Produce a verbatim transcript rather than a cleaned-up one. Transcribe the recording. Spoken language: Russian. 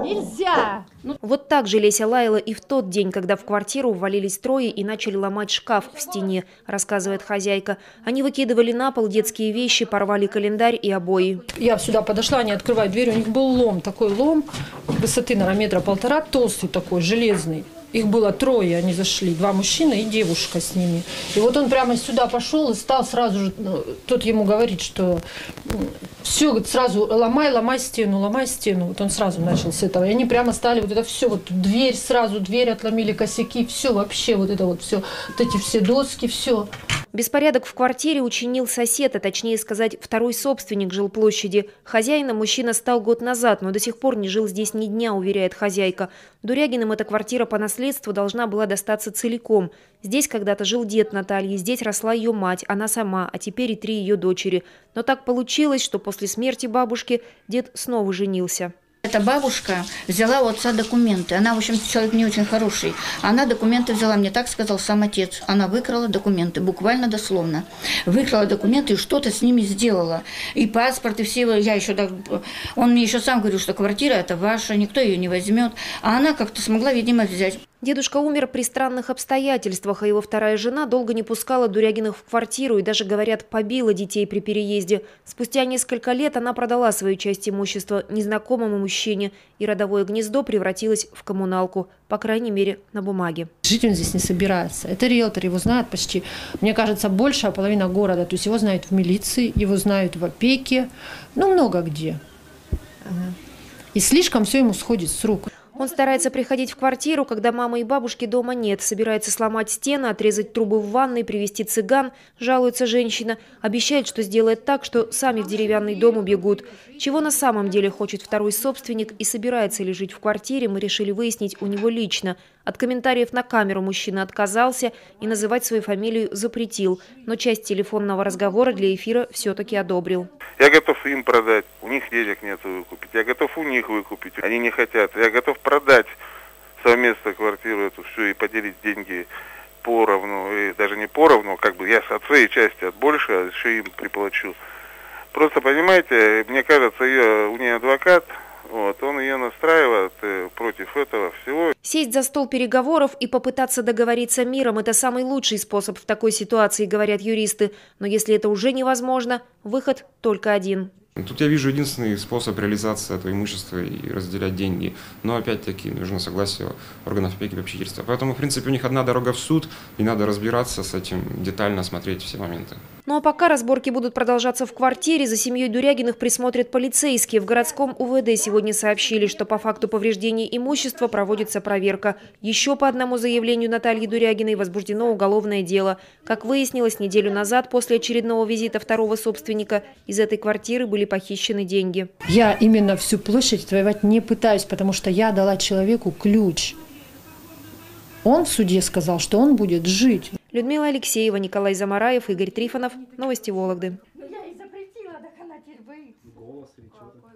Нельзя! Вот так же Леся лаяла и в тот день, когда в квартиру ввалились трое и начали ломать шкаф в стене, рассказывает хозяйка. Они выкидывали на пол детские вещи, порвали календарь и обои. Я сюда подошла, они открывают дверь, у них был лом, такой лом, высоты, наверное, метра полтора, толстый такой, железный. Их было трое, они зашли, два мужчины и девушка с ними. И вот он прямо сюда пошел и стал сразу же, ну, тот ему говорит, что все, говорит, сразу ломай, ломай стену, ломай стену. Вот он сразу начал с этого. И они прямо стали, вот это все, вот дверь сразу, дверь отломили, косяки, все вообще, вот это вот все, вот эти все доски, все. Беспорядок в квартире учинил сосед, а точнее сказать, второй собственник жилплощади. Хозяином мужчина стал год назад, но до сих пор не жил здесь ни дня, уверяет хозяйка. Дурягиным эта квартира по наследству должна была достаться целиком. Здесь когда-то жил дед Натальи, здесь росла ее мать, она сама, а теперь и три ее дочери. Но так получилось, что после смерти бабушки дед снова женился. Эта бабушка взяла у отца документы. Она, в общем, человек не очень хороший. Она документы взяла, мне так сказал сам отец. Она выкрала документы, буквально дословно. Выкрала документы и что-то с ними сделала. И паспорт, и все. Я еще так... Он мне еще сам говорил, что квартира это ваша, никто ее не возьмет. А она как-то смогла, видимо, взять. Дедушка умер при странных обстоятельствах, а его вторая жена долго не пускала Дурягиных в квартиру и даже, говорят, побила детей при переезде. Спустя несколько лет она продала свою часть имущества незнакомому мужчине, и родовое гнездо превратилось в коммуналку, по крайней мере, на бумаге. Жить он здесь не собирается. Это риэлтор, его знает почти, мне кажется, большая половина города. То есть его знают в милиции, его знают в опеке, ну много где. И слишком все ему сходит с рук. Он старается приходить в квартиру, когда мамы и бабушки дома нет. Собирается сломать стены, отрезать трубы в ванной, привезти цыган, жалуется женщина. Обещает, что сделает так, что сами в деревянный дом убегут. Чего на самом деле хочет второй собственник и собирается ли жить в квартире, мы решили выяснить у него лично. От комментариев на камеру мужчина отказался и называть свою фамилию запретил. Но часть телефонного разговора для эфира все-таки одобрил. Я готов им продать, у них денег нет выкупить. Я готов у них выкупить, они не хотят. Я готов продать совместно квартиру эту всю и поделить деньги поровну. И даже не поровну, как бы я от своей части от больше, а еще им приплачу. Просто, понимаете, мне кажется, ее, у нее адвокат, вот, он ее настраивает э, против этого всего. Сесть за стол переговоров и попытаться договориться миром – это самый лучший способ в такой ситуации, говорят юристы. Но если это уже невозможно, выход только один. Тут я вижу единственный способ реализации этого имущества и разделять деньги. Но опять-таки нужно согласие органов опеки и попечительства. Поэтому, в принципе, у них одна дорога в суд, и надо разбираться с этим, детально осмотреть все моменты. Ну а пока разборки будут продолжаться в квартире, за семьей Дурягиных присмотрят полицейские. В городском УВД сегодня сообщили, что по факту повреждения имущества проводится проверка. Еще по одному заявлению Натальи Дурягиной возбуждено уголовное дело. Как выяснилось, неделю назад после очередного визита второго собственника из этой квартиры были похищены деньги. Я именно всю площадь отвоевать не пытаюсь, потому что я дала человеку ключ. Он в суде сказал, что он будет жить. Людмила Алексеева, Николай Замараев, Игорь Трифонов. Новости Вологды. Я и запретила, так она теперь боится.